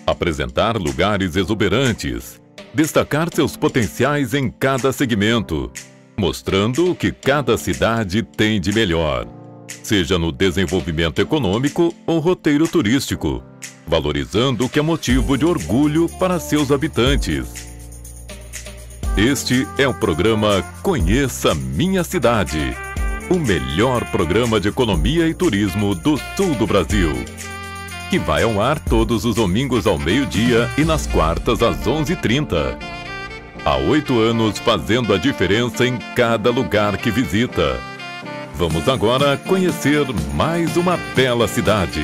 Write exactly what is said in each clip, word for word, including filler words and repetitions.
apresentar lugares exuberantes, destacar seus potenciais em cada segmento, mostrando o que cada cidade tem de melhor, seja no desenvolvimento econômico ou roteiro turístico, valorizando o que é motivo de orgulho para seus habitantes. Este é o programa Conheça Minha Cidade, o melhor programa de economia e turismo do sul do Brasil, que vai ao ar todos os domingos ao meio-dia e nas quartas às onze e trinta. Há oito anos fazendo a diferença em cada lugar que visita. Vamos agora conhecer mais uma bela cidade.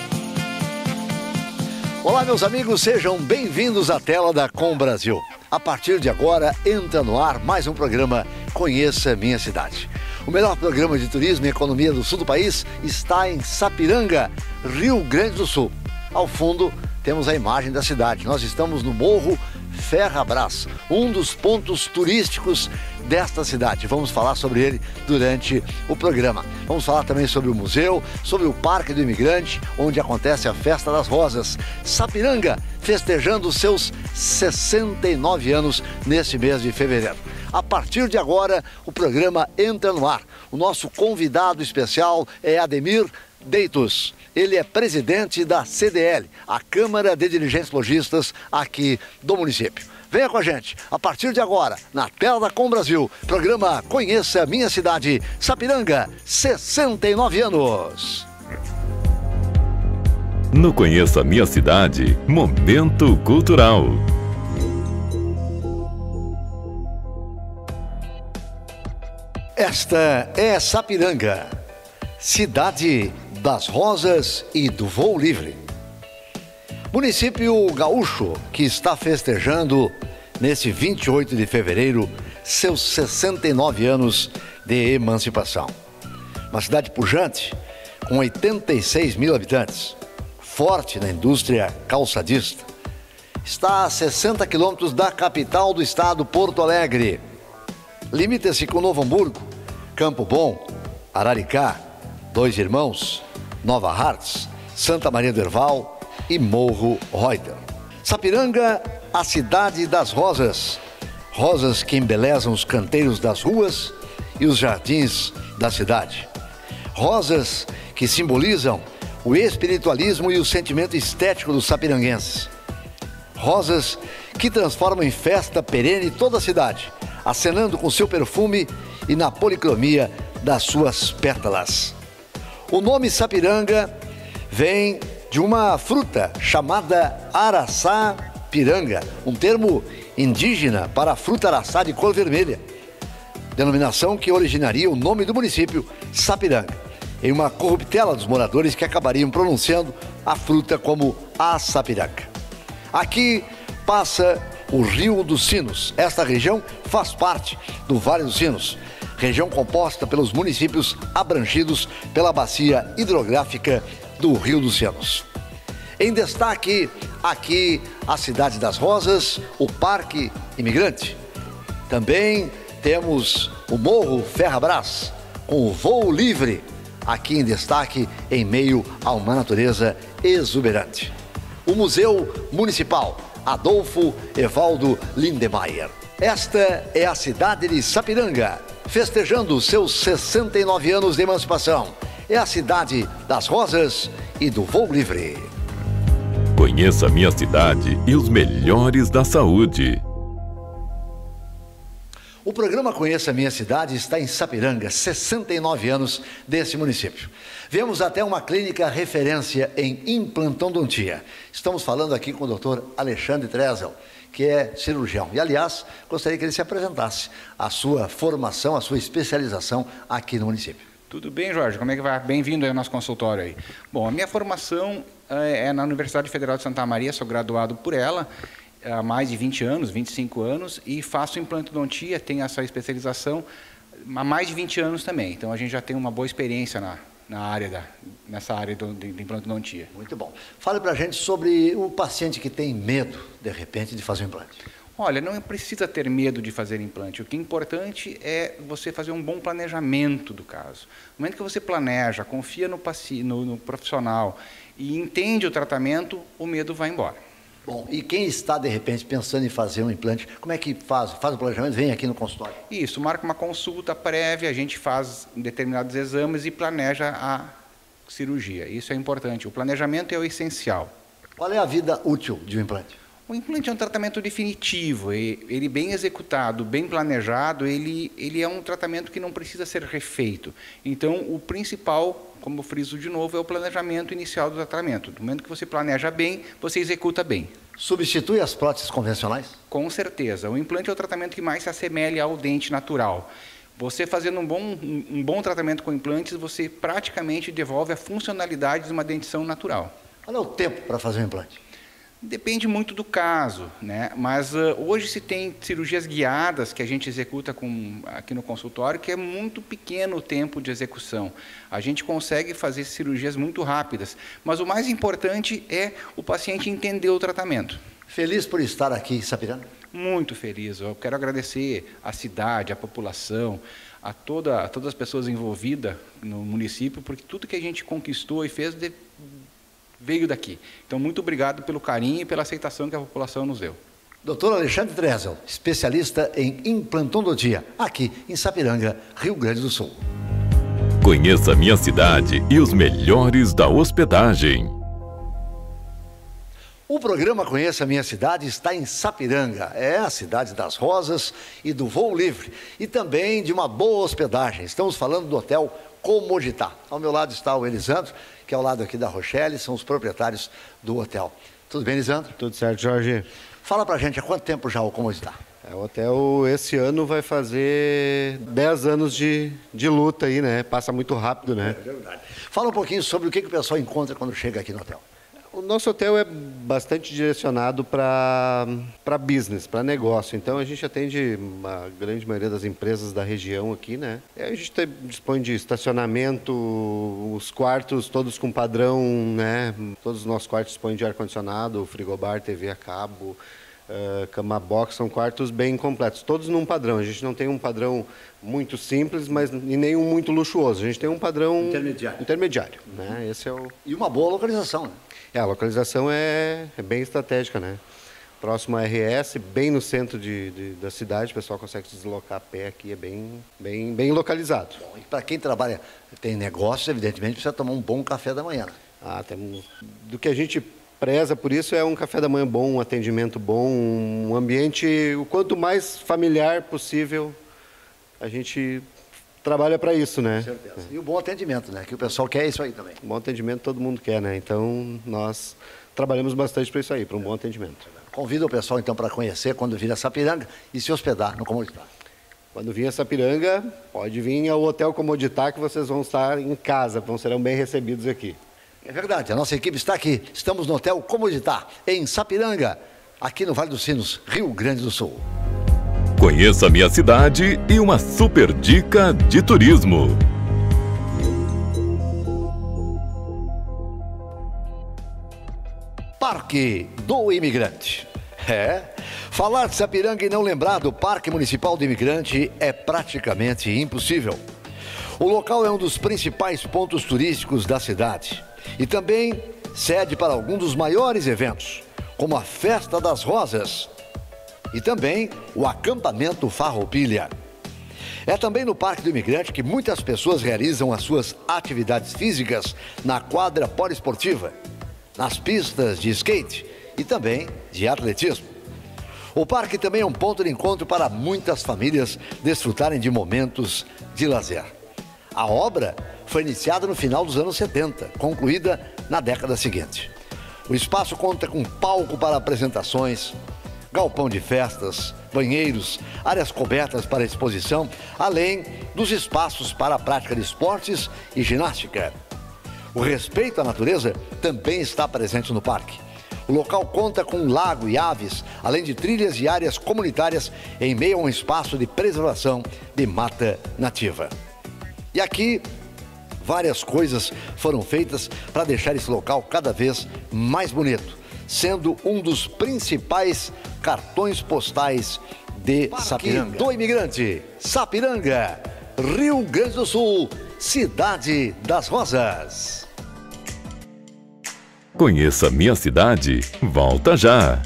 Olá, meus amigos, sejam bem-vindos à tela da Com Brasil. A partir de agora, entra no ar mais um programa Conheça Minha Cidade. O melhor programa de turismo e economia do sul do país está em Sapiranga, Rio Grande do Sul. Ao fundo, temos a imagem da cidade. Nós estamos no Morro Ferrabras, um dos pontos turísticos desta cidade. Vamos falar sobre ele durante o programa. Vamos falar também sobre o museu, sobre o Parque do Imigrante, onde acontece a Festa das Rosas. Sapiranga festejando seus sessenta e nove anos nesse mês de fevereiro. A partir de agora, o programa entra no ar. O nosso convidado especial é Ademir Deitos. Ele é presidente da C D L, a Câmara de Dirigentes Lojistas aqui do município. Venha com a gente, a partir de agora, na tela da Com Brasil, programa Conheça Minha Cidade, Sapiranga, sessenta e nove anos. No Conheça Minha Cidade, Momento Cultural. Esta é Sapiranga, cidade das rosas e do voo livre. Município gaúcho que está festejando nesse vinte e oito de fevereiro seus sessenta e nove anos de emancipação. Uma cidade pujante com oitenta e seis mil habitantes, forte na indústria calçadista. Está a sessenta quilômetros da capital do estado, Porto Alegre. Limita-se com Novo Hamburgo, Campo Bom, Araricá, Dois Irmãos, Nova Hartz, Santa Maria do Herval e Morro Reuter. Sapiranga, a cidade das rosas. Rosas que embelezam os canteiros das ruas e os jardins da cidade. Rosas que simbolizam o espiritualismo e o sentimento estético dos sapiranguenses. Rosas que transformam em festa perene toda a cidade, acenando com seu perfume e na policromia das suas pétalas. O nome Sapiranga vem de uma fruta chamada araçá-piranga, um termo indígena para a fruta araçá de cor vermelha, denominação que originaria o nome do município, Sapiranga, em uma corruptela dos moradores que acabariam pronunciando a fruta como açapiranga. Aqui passa o Rio dos Sinos. Esta região faz parte do Vale dos Sinos, região composta pelos municípios abrangidos pela bacia hidrográfica do Rio dos Sinos. Em destaque, aqui a Cidade das Rosas, o Parque Imigrante. Também temos o Morro Ferrabras, com o voo livre, aqui em destaque em meio a uma natureza exuberante. O Museu Municipal Adolfo Evaldo Lindemeyer. Esta é a cidade de Sapiranga, festejando seus sessenta e nove anos de emancipação. É a cidade das rosas e do voo livre. Conheça Minha Cidade e os melhores da saúde. O programa Conheça Minha Cidade está em Sapiranga, sessenta e nove anos desse município. Viemos até uma clínica referência em implantodontia. Estamos falando aqui com o doutor Alexandre Trezel, que é cirurgião. E, aliás, gostaria que ele se apresentasse a sua formação, a sua especialização aqui no município. Tudo bem, Jorge? Como é que vai? Bem-vindo ao nosso consultório aí. Bom, a minha formação é na Universidade Federal de Santa Maria, sou graduado por ela há mais de vinte anos, vinte e cinco anos, e faço implantodontia, tenho essa especialização há mais de vinte anos também. Então, a gente já tem uma boa experiência na, na área da, nessa área do, de, de implantodontia. Muito bom. Fale para a gente sobre o paciente que tem medo, de repente, de fazer um implante. Olha, não precisa ter medo de fazer implante. O que é importante é você fazer um bom planejamento do caso. No momento que você planeja, confia no, paci... no, no profissional e entende o tratamento, o medo vai embora. Bom, e quem está, de repente, pensando em fazer um implante, como é que faz? Faz o planejamento, vem aqui no consultório? Isso, marca uma consulta prévia, a gente faz determinados exames e planeja a cirurgia. Isso é importante. O planejamento é o essencial. Qual é a vida útil de um implante? O implante é um tratamento definitivo. Ele bem executado, bem planejado, ele, ele é um tratamento que não precisa ser refeito. Então, o principal, como eu friso de novo, é o planejamento inicial do tratamento. No momento que você planeja bem, você executa bem. Substitui as próteses convencionais? Com certeza. O implante é o tratamento que mais se assemelha ao dente natural. Você fazendo um bom, um bom tratamento com implantes, você praticamente devolve a funcionalidade de uma dentição natural. Qual é o tempo para fazer um implante? Depende muito do caso, né? Mas uh, hoje se tem cirurgias guiadas que a gente executa com, aqui no consultório, que é muito pequeno o tempo de execução. A gente consegue fazer cirurgias muito rápidas, mas o mais importante é o paciente entender o tratamento. Feliz por estar aqui em Sapiranga? Muito feliz. Eu quero agradecer à cidade, à população, a, toda, a todas as pessoas envolvidas no município, porque tudo que a gente conquistou e fez de, veio daqui. Então, muito obrigado pelo carinho e pela aceitação que a população nos deu. doutor Alexandre Drezel, especialista em implantologia, aqui em Sapiranga, Rio Grande do Sul. Conheça minha cidade e os melhores da hospedagem. O programa Conheça a Minha Cidade está em Sapiranga, é a cidade das rosas e do voo livre, e também de uma boa hospedagem. Estamos falando do Hotel Comoditá. Ao meu lado está o Elisandro, que é ao lado aqui da Rochelle, são os proprietários do hotel. Tudo bem, Elisandro? Tudo certo, Jorge. Fala pra gente, há quanto tempo já o Comoditá? É, o hotel esse ano vai fazer dez anos de, de luta aí, né? Passa muito rápido, né? É verdade. Fala um pouquinho sobre o que, que o pessoal encontra quando chega aqui no hotel. O nosso hotel é bastante direcionado para para business, para negócio. Então, a gente atende a grande maioria das empresas da região aqui, né? E a gente tem, dispõe de estacionamento, os quartos todos com padrão, né? Todos os nossos quartos dispõem de ar-condicionado, frigobar, T V a cabo, uh, cama box, são quartos bem completos. Todos num padrão. A gente não tem um padrão muito simples, mas e nem um muito luxuoso. A gente tem um padrão intermediário. intermediário, né? Esse é o... E uma boa localização, né? É, a localização é, é bem estratégica, né? Próximo a R S, bem no centro de, de, da cidade, o pessoal consegue se deslocar a pé aqui, é bem, bem, bem localizado. Bom, e para quem trabalha, tem negócio, evidentemente, precisa tomar um bom café da manhã. Né? Ah, tem, do que a gente preza por isso é um café da manhã bom, um atendimento bom, um ambiente o quanto mais familiar possível, a gente trabalha para isso, né? Com certeza. E o bom atendimento, né? Que o pessoal quer isso aí também. Bom atendimento todo mundo quer, né? Então, nós trabalhamos bastante para isso aí, para um bom atendimento. Convido o pessoal, então, para conhecer quando vir a Sapiranga e se hospedar no Comoditá. Quando vir a Sapiranga, pode vir ao Hotel Comoditá, que vocês vão estar em casa, vão serão bem recebidos aqui. É verdade, a nossa equipe está aqui. Estamos no Hotel Comoditá, em Sapiranga, aqui no Vale dos Sinos, Rio Grande do Sul. Conheça minha cidade e uma super dica de turismo. Parque do Imigrante. É, falar de Sapiranga e não lembrar do Parque Municipal do Imigrante é praticamente impossível. O local é um dos principais pontos turísticos da cidade e também sede para alguns dos maiores eventos, como a Festa das Rosas e também o acampamento Farroupilha. É também no Parque do Imigrante que muitas pessoas realizam as suas atividades físicas na quadra poliesportiva, nas pistas de skate e também de atletismo. O parque também é um ponto de encontro para muitas famílias desfrutarem de momentos de lazer. A obra foi iniciada no final dos anos setenta, concluída na década seguinte. O espaço conta com palco para apresentações, galpão de festas, banheiros, áreas cobertas para exposição, além dos espaços para a prática de esportes e ginástica. O respeito à natureza também está presente no parque. O local conta com um lago e aves, além de trilhas e áreas comunitárias em meio a um espaço de preservação de mata nativa. E aqui, várias coisas foram feitas para deixar esse local cada vez mais bonito, sendo um dos principais cartões postais de Parque Sapiranga. Do Imigrante, Sapiranga, Rio Grande do Sul, Cidade das Rosas. Conheça minha cidade, volta já!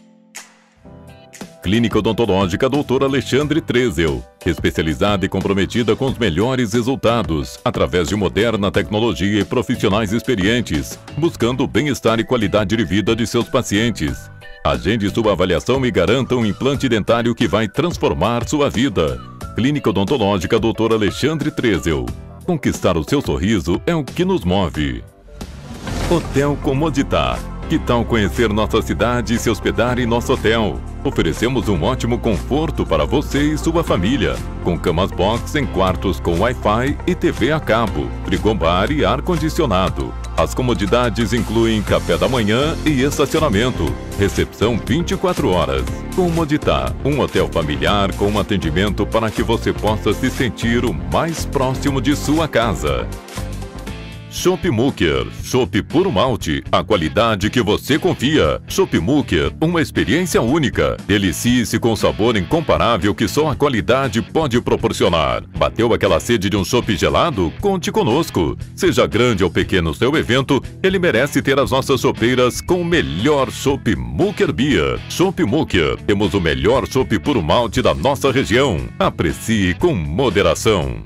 Clínica Odontológica doutor Alexandre Trezel, especializada e comprometida com os melhores resultados, através de moderna tecnologia e profissionais experientes, buscando o bem-estar e qualidade de vida de seus pacientes. Agende sua avaliação e garanta um implante dentário que vai transformar sua vida. Clínica Odontológica doutor Alexandre Trezel. Conquistar o seu sorriso é o que nos move. Hotel Comoditar. Que tal conhecer nossa cidade e se hospedar em nosso hotel? Oferecemos um ótimo conforto para você e sua família, com camas box em quartos com Wi-Fi e T V a cabo, frigobar e ar-condicionado. As comodidades incluem café da manhã e estacionamento, recepção vinte e quatro horas. Comoditar, um hotel familiar com um atendimento para que você possa se sentir o mais próximo de sua casa. Chopp Mooker, chopp puro malte, a qualidade que você confia. Chopp Mooker, uma experiência única. Delicie-se com sabor incomparável que só a qualidade pode proporcionar. Bateu aquela sede de um chopp gelado? Conte conosco. Seja grande ou pequeno seu evento, ele merece ter as nossas chopeiras com o melhor chopp Mooker Beer. Chopp Mooker, temos o melhor chopp puro malte da nossa região. Aprecie com moderação.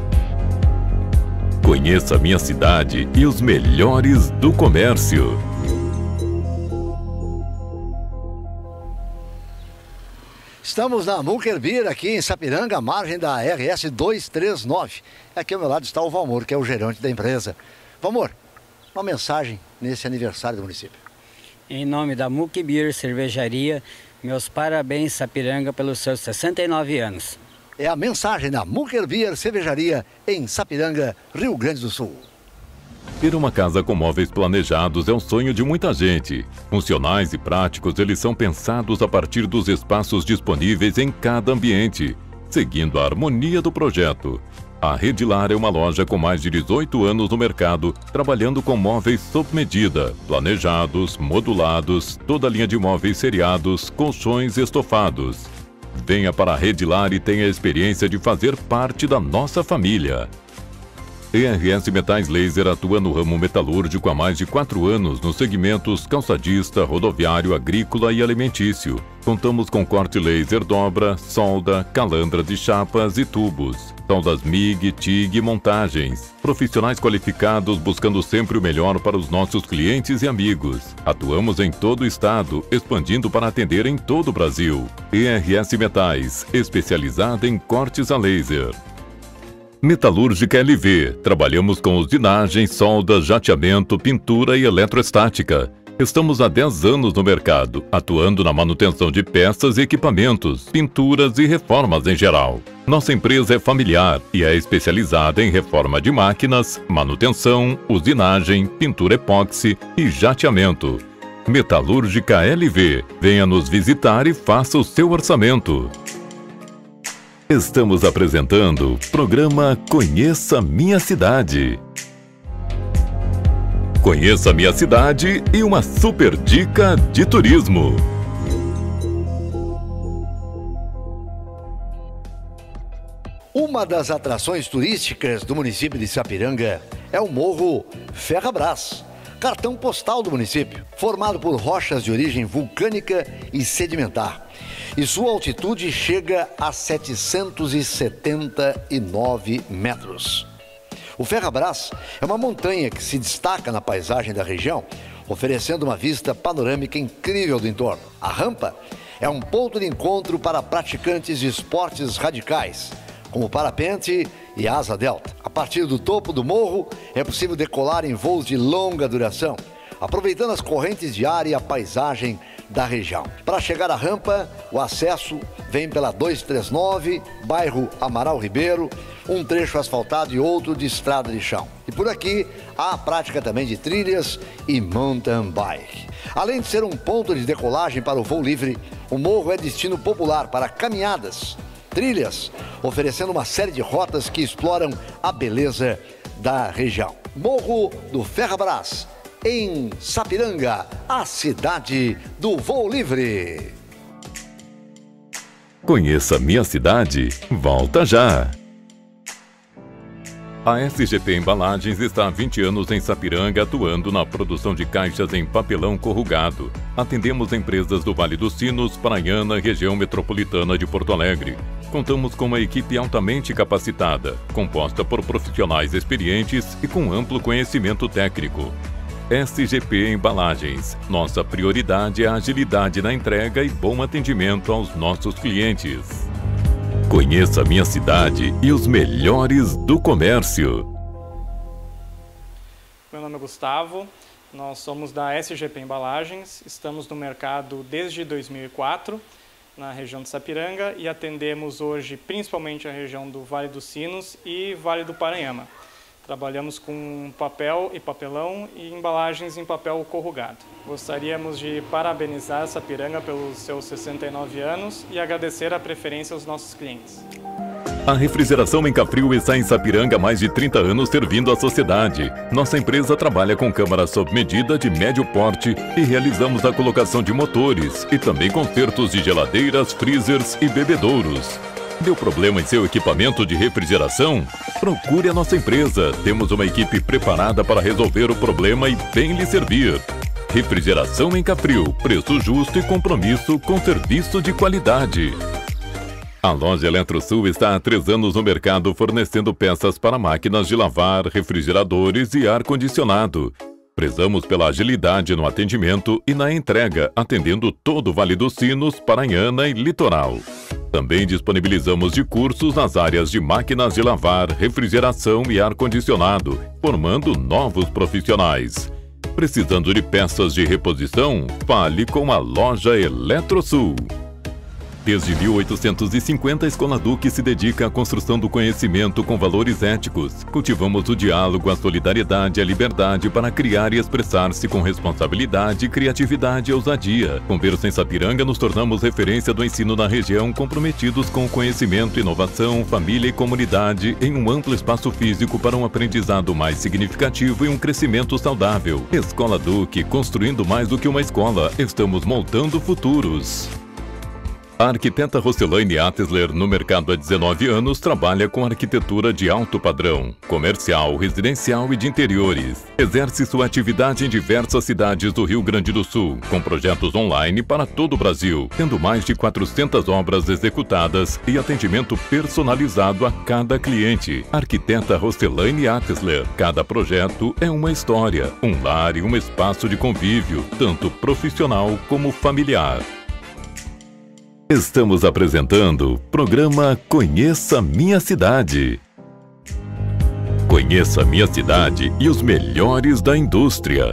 Conheça minha cidade e os melhores do comércio. Estamos na Mooker Beer, aqui em Sapiranga, à margem da R S duzentos e trinta e nove. Aqui ao meu lado está o Valmor, que é o gerente da empresa. Valmor, uma mensagem nesse aniversário do município. Em nome da Mooker Beer Cervejaria, meus parabéns, Sapiranga, pelos seus sessenta e nove anos. É a mensagem da Mooker Beer Cervejaria em Sapiranga, Rio Grande do Sul. Ter uma casa com móveis planejados é um sonho de muita gente. Funcionais e práticos, eles são pensados a partir dos espaços disponíveis em cada ambiente, seguindo a harmonia do projeto. A Redilar é uma loja com mais de dezoito anos no mercado, trabalhando com móveis sob medida, planejados, modulados, toda a linha de móveis seriados, colchões e estofados. Venha para a Redilar e tenha a experiência de fazer parte da nossa família. E R S Metais Laser atua no ramo metalúrgico há mais de quatro anos nos segmentos calçadista, rodoviário, agrícola e alimentício. Contamos com corte laser dobra, solda, calandra de chapas e tubos, soldas M I G, T I G e montagens. Profissionais qualificados buscando sempre o melhor para os nossos clientes e amigos. Atuamos em todo o estado, expandindo para atender em todo o Brasil. E R S Metais, especializada em cortes a laser. Metalúrgica L V. Trabalhamos com usinagem, solda, jateamento, pintura e eletroestática. Estamos há dez anos no mercado, atuando na manutenção de peças e equipamentos, pinturas e reformas em geral. Nossa empresa é familiar e é especializada em reforma de máquinas, manutenção, usinagem, pintura epóxi e jateamento. Metalúrgica L V. Venha nos visitar e faça o seu orçamento. Estamos apresentando o programa Conheça Minha Cidade. Conheça Minha Cidade e uma super dica de turismo. Uma das atrações turísticas do município de Sapiranga é o Morro Ferrabras, cartão postal do município, formado por rochas de origem vulcânica e sedimentar. E sua altitude chega a setecentos e setenta e nove metros. O Ferrabras é uma montanha que se destaca na paisagem da região, oferecendo uma vista panorâmica incrível do entorno. A rampa é um ponto de encontro para praticantes de esportes radicais, como parapente e asa delta. A partir do topo do morro é possível decolar em voos de longa duração, aproveitando as correntes de ar e a paisagem da região. Para chegar à rampa, o acesso vem pela duzentos e trinta e nove, bairro Amaral Ribeiro, um trecho asfaltado e outro de estrada de chão. E por aqui há a prática também de trilhas e mountain bike. Além de ser um ponto de decolagem para o voo livre, o morro é destino popular para caminhadas, trilhas, oferecendo uma série de rotas que exploram a beleza da região. Morro do Ferrabras, em Sapiranga, a cidade do voo livre. Conheça Minha Cidade, volta já! A S G P Embalagens está há vinte anos em Sapiranga, atuando na produção de caixas em papelão corrugado. Atendemos empresas do Vale dos Sinos, Paranhana, região metropolitana de Porto Alegre. Contamos com uma equipe altamente capacitada, composta por profissionais experientes e com amplo conhecimento técnico. S G P Embalagens. Nossa prioridade é a agilidade na entrega e bom atendimento aos nossos clientes. Conheça a minha cidade e os melhores do comércio. Meu nome é Gustavo, nós somos da S G P Embalagens, estamos no mercado desde dois mil e quatro, na região de Sapiranga, e atendemos hoje principalmente a região do Vale dos Sinos e Vale do Paranhama. Trabalhamos com papel e papelão e embalagens em papel corrugado. Gostaríamos de parabenizar a Sapiranga pelos seus sessenta e nove anos e agradecer a preferência aos nossos clientes. A refrigeração Mencafrio está em Sapiranga há mais de trinta anos servindo a sociedade. Nossa empresa trabalha com câmaras sob medida de médio porte e realizamos a colocação de motores e também consertos de geladeiras, freezers e bebedouros. Deu problema em seu equipamento de refrigeração? Procure a nossa empresa. Temos uma equipe preparada para resolver o problema e bem lhe servir. Refrigeração Mencafrio, preço justo e compromisso com serviço de qualidade. A loja Eletrosul está há três anos no mercado fornecendo peças para máquinas de lavar, refrigeradores e ar-condicionado. Prezamos pela agilidade no atendimento e na entrega, atendendo todo o Vale dos Sinos, Paranhana e Litoral. Também disponibilizamos de cursos nas áreas de máquinas de lavar, refrigeração e ar-condicionado, formando novos profissionais. Precisando de peças de reposição? Fale com a loja Eletrosul. Desde mil oitocentos e cinquenta, a Escola Duque se dedica à construção do conhecimento com valores éticos. Cultivamos o diálogo, a solidariedade e a liberdade para criar e expressar-se com responsabilidade, criatividade e ousadia. Com berço em Sapiranga, nos tornamos referência do ensino na região, comprometidos com o conhecimento, inovação, família e comunidade em um amplo espaço físico para um aprendizado mais significativo e um crescimento saudável. Escola Duque, construindo mais do que uma escola, estamos moldando futuros. A arquiteta Roselaine Atesler, no mercado há dezenove anos, trabalha com arquitetura de alto padrão, comercial, residencial e de interiores. Exerce sua atividade em diversas cidades do Rio Grande do Sul, com projetos online para todo o Brasil, tendo mais de quatrocentas obras executadas e atendimento personalizado a cada cliente. Arquiteta Roselaine Atesler. Cada projeto é uma história, um lar e um espaço de convívio, tanto profissional como familiar. Estamos apresentando o programa Conheça Minha Cidade. Conheça Minha Cidade e os melhores da indústria.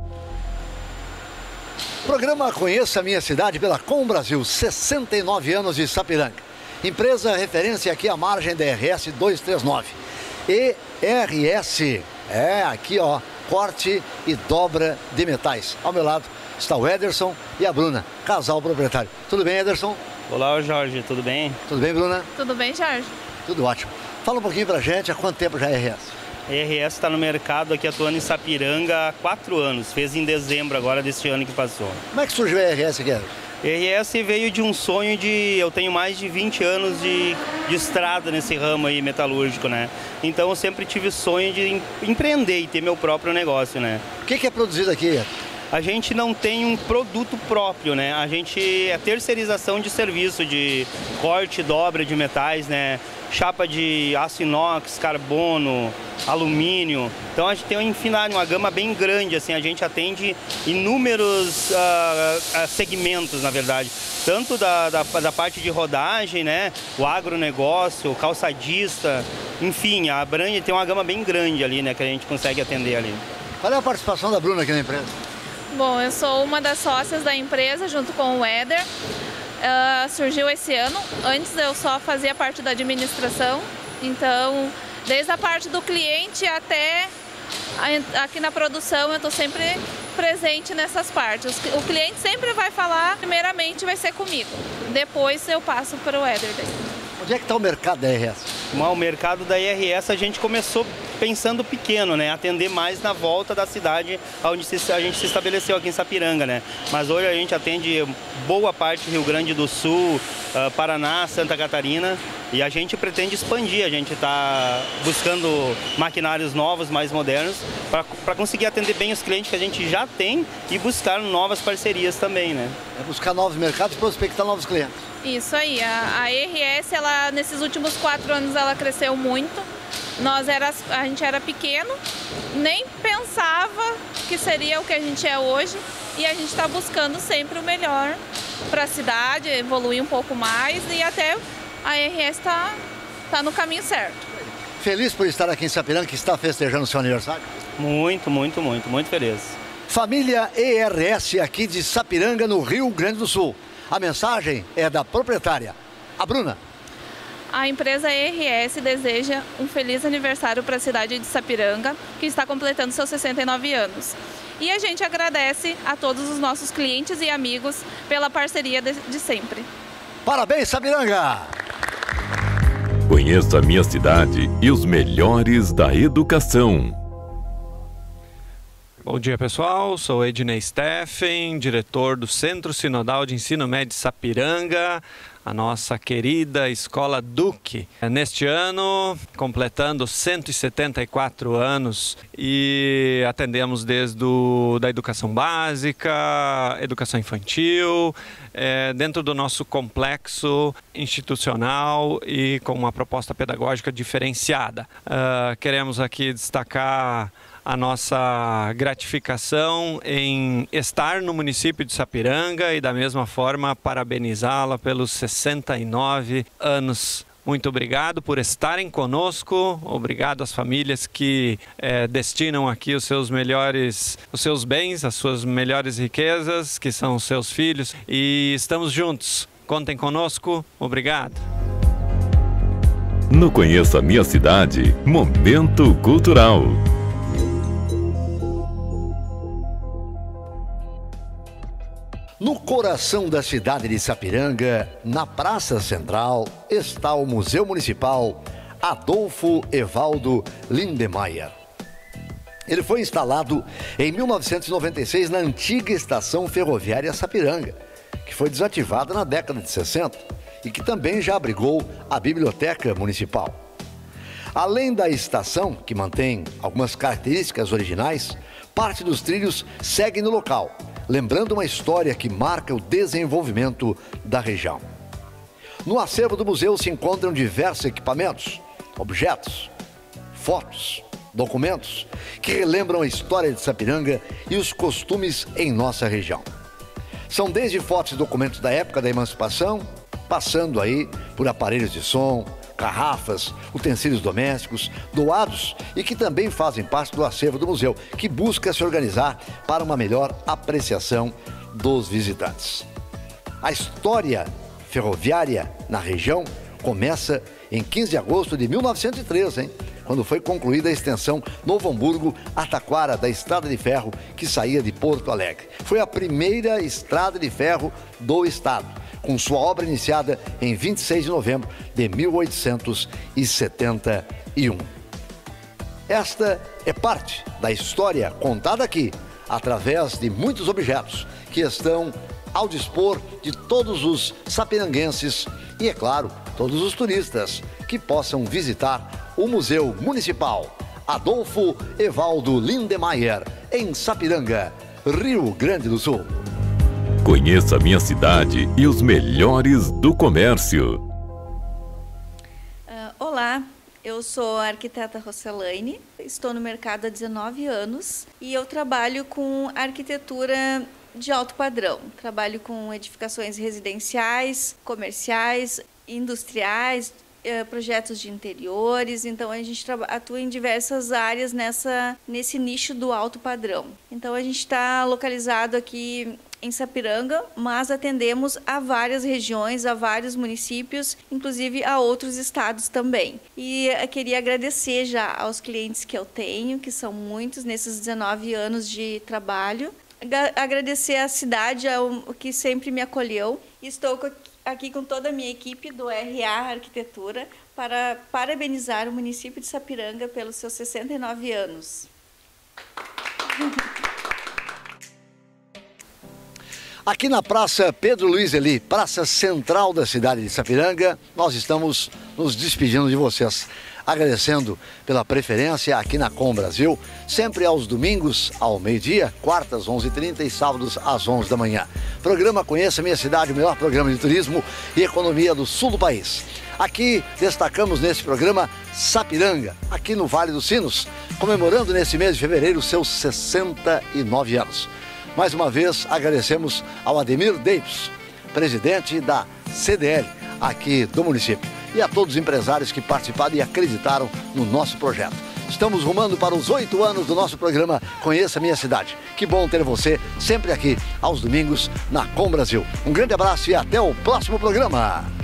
Programa Conheça Minha Cidade pela Com Brasil, sessenta e nove anos de Sapiranga. Empresa referência aqui à margem da R S duzentos e trinta e nove. E R S, é aqui ó, corte e dobra de metais. Ao meu lado está o Ederson e a Bruna, casal proprietário. Tudo bem, Ederson? Olá, Jorge, tudo bem? Tudo bem, Bruna? Tudo bem, Jorge? Tudo ótimo. Fala um pouquinho pra gente, há quanto tempo já é R S? A R S está no mercado aqui atuando em Sapiranga há quatro anos, fez em dezembro agora deste ano que passou. Como é que surgiu a R S aqui? A R S veio de um sonho de... Eu tenho mais de vinte anos de, de estrada nesse ramo aí metalúrgico, né? Então eu sempre tive o sonho de empreender e ter meu próprio negócio, né? O que, que é produzido aqui? A gente não tem um produto próprio, né? A gente é terceirização de serviço, de corte e dobra de metais, né? Chapa de aço inox, carbono, alumínio. Então a gente tem uma infinidade, uma gama bem grande, assim, a gente atende inúmeros uh, segmentos, na verdade. Tanto da, da, da parte de rodagem, né? O agronegócio, o calçadista, enfim, a abrange tem uma gama bem grande ali, né? Que a gente consegue atender ali. Qual é a participação da Bruna aqui na empresa? Bom, eu sou uma das sócias da empresa, junto com o Éder. Uh, surgiu esse ano. Antes eu só fazia parte da administração. Então, desde a parte do cliente até a, aqui na produção, eu estou sempre presente nessas partes. O cliente sempre vai falar, primeiramente vai ser comigo. Depois eu passo para o Éder. Onde é que está o mercado da R S? O mercado da R S a gente começou pensando pequeno, né? Atender mais na volta da cidade onde a gente se estabeleceu aqui em Sapiranga, né? Mas hoje a gente atende boa parte do Rio Grande do Sul, uh, Paraná, Santa Catarina, e a gente pretende expandir. A gente está buscando maquinários novos, mais modernos, para conseguir atender bem os clientes que a gente já tem e buscar novas parcerias também, né? É buscar novos mercados e prospectar novos clientes. Isso aí, a, a E R S, ela, nesses últimos quatro anos, ela cresceu muito. Nós era, a gente era pequeno, nem pensava que seria o que a gente é hoje, e a gente está buscando sempre o melhor para a cidade, evoluir um pouco mais, e até a E R S está tá no caminho certo. Feliz por estar aqui em Sapiranga, que está festejando o seu aniversário? Muito, muito, muito, muito feliz. Família E R S aqui de Sapiranga, no Rio Grande do Sul. A mensagem é da proprietária, a Bruna. A empresa E R S deseja um feliz aniversário para a cidade de Sapiranga, que está completando seus sessenta e nove anos. E a gente agradece a todos os nossos clientes e amigos pela parceria de, de sempre. Parabéns, Sapiranga! Conheça a minha cidade e os melhores da educação. Bom dia, pessoal. Sou Ednei Steffen, diretor do Centro Sinodal de Ensino Médio Sapiranga, a nossa querida Escola Duque. Neste ano, completando cento e setenta e quatro anos, e atendemos desde o, da educação básica, educação infantil, é, dentro do nosso complexo institucional e com uma proposta pedagógica diferenciada. Uh, queremos aqui destacar a nossa gratificação em estar no município de Sapiranga e, da mesma forma, parabenizá-la pelos sessenta e nove anos. Muito obrigado por estarem conosco, obrigado às famílias que é, destinam aqui os seus melhores, os seus bens, as suas melhores riquezas, que são os seus filhos, e estamos juntos. Contem conosco, obrigado. No Conheça Minha Cidade, Momento Cultural. No coração da cidade de Sapiranga, na Praça Central, está o Museu Municipal Adolfo Evaldo Lindemeyer. Ele foi instalado em mil novecentos e noventa e seis na antiga estação ferroviária Sapiranga, que foi desativada na década de sessenta e que também já abrigou a Biblioteca Municipal. Além da estação, que mantém algumas características originais, parte dos trilhos segue no local, lembrando uma história que marca o desenvolvimento da região. No acervo do museu se encontram diversos equipamentos, objetos, fotos, documentos que relembram a história de Sapiranga e os costumes em nossa região. São desde fotos e documentos da época da emancipação, passando aí por aparelhos de som, garrafas, utensílios domésticos, doados e que também fazem parte do acervo do museu, que busca se organizar para uma melhor apreciação dos visitantes. A história ferroviária na região começa em quinze de agosto de mil novecentos e três, hein? Quando foi concluída a extensão Novo Hamburgo-Taquara da Estrada de Ferro, que saía de Porto Alegre. Foi a primeira estrada de ferro do estado, com sua obra iniciada em vinte e seis de novembro de mil oitocentos e setenta e um. Esta é parte da história contada aqui, através de muitos objetos que estão ao dispor de todos os sapiranguenses e, é claro, todos os turistas que possam visitar o Museu Municipal Adolfo Evaldo Lindemeyer, em Sapiranga, Rio Grande do Sul. Conheça a minha cidade e os melhores do comércio. Uh, olá, eu sou a arquiteta Roselaine, estou no mercado há dezenove anos e eu trabalho com arquitetura de alto padrão. Trabalho com edificações residenciais, comerciais, industriais, projetos de interiores, então a gente atua em diversas áreas nessa, nesse nicho do alto padrão. Então a gente está localizado aqui em Sapiranga, mas atendemos a várias regiões, a vários municípios, inclusive a outros estados também. E eu queria agradecer já aos clientes que eu tenho, que são muitos nesses dezenove anos de trabalho. Agradecer à cidade, ao que sempre me acolheu. Estou aqui com toda a minha equipe do R A Arquitetura para parabenizar o município de Sapiranga pelos seus sessenta e nove anos. Aqui na Praça Pedro Luiz Eli, praça central da cidade de Sapiranga, nós estamos nos despedindo de vocês, agradecendo pela preferência aqui na Com Brasil, sempre aos domingos ao meio-dia, quartas onze e trinta e sábados às onze da manhã. Programa Conheça Minha Cidade, o melhor programa de turismo e economia do sul do país. Aqui destacamos nesse programa Sapiranga, aqui no Vale dos Sinos, comemorando nesse mês de fevereiro seus sessenta e nove anos. Mais uma vez agradecemos ao Ademir Davis, presidente da C D L aqui do município, e a todos os empresários que participaram e acreditaram no nosso projeto. Estamos rumando para os oito anos do nosso programa Conheça Minha Cidade. Que bom ter você sempre aqui aos domingos na Com Brasil. Um grande abraço e até o próximo programa.